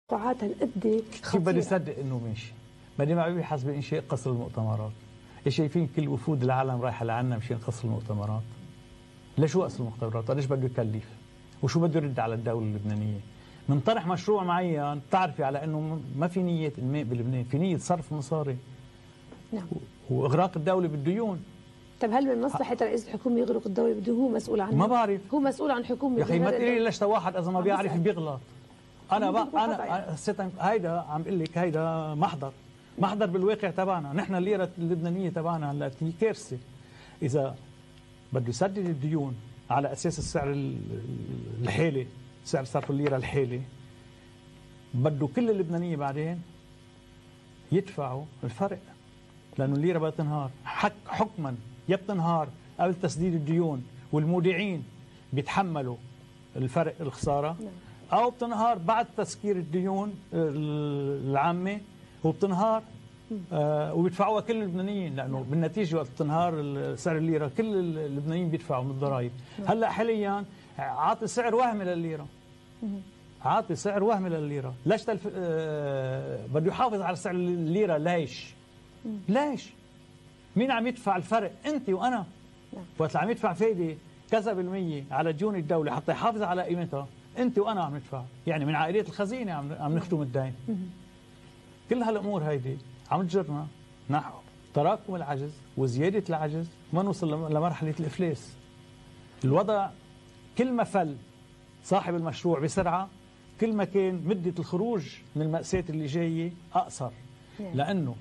توقعات هالقد كيف بدي صدق انه ماشي؟ بدي معي بحسب انشاء قصر المؤتمرات. شايفين كل وفود العالم رايحه لعنا مشان قصر المؤتمرات. لشو قصر المؤتمرات؟ قديش بده يكلف؟ وشو بده يرد على الدوله اللبنانيه؟ من طرح مشروع معين بتعرفي على انه ما في نيه انماء بلبنان، في نيه صرف مصاري. نعم. واغراق الدوله بالديون. طب هل من مصلحه رئيس الحكومه يغرق الدوله بده هو مسؤول عنه؟ ما بعرف. هو مسؤول عن حكومه. يا اخي ما تقولي ليش واحد اذا ما بيعرف بيغلط. انا هيدا عم بقول لك هيدا محضر بالواقع تبعنا، نحن الليره اللبنانيه تبعنا هلا هي كارثه. اذا بده يسدد الديون على اساس السعر الحالي، سعر صرف الليره الحالي، بده كل اللبنانيه بعدين يدفعوا الفرق، لانه الليره بدها تنهار حكما، يا بتنهار قبل تسديد الديون والمودعين بيتحملوا الفرق الخساره، أو بتنهار بعد تسكير الديون العامة، وبتنهار وبيدفعوها كل اللبنانيين، لأنه بالنتيجة وقت بتنهار سعر الليرة كل اللبنانيين بيدفعوا من الضرائب. هلا حاليا عاطي سعر وهمي للليرة، عاطي سعر وهمي للليرة. ليش بده يحافظ على سعر الليرة؟ ليش؟ مين عم يدفع الفرق؟ أنت وأنا. وقت عم يدفع فايدة كذا بالمية على ديون الدولة حتى يحافظ على قيمتها، انت وانا عم ندفع، يعني من عائلات الخزينه عم نختم الدين. كل هالامور هيدي عم تجرنا نحو تراكم العجز وزياده العجز، ما نوصل لمرحله الافلاس. الوضع كل ما فل صاحب المشروع بسرعه، كل ما كان مده الخروج من المأساة اللي جايه اقصر، لانه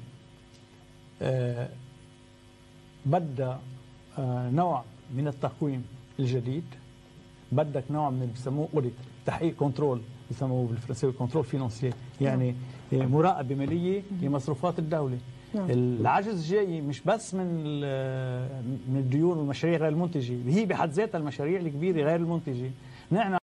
بدها نوع من التقويم الجديد، بدك نوع من اللي بسموه اوديت، تحقيق كنترول، بسموه بالفرنساوي كنترول فينانسيي، يعني مراقبه ماليه لمصروفات الدوله. العجز جاي مش بس من الديون والمشاريع غير المنتجه، هي بحد ذاتها المشاريع الكبيره غير المنتجه. نحن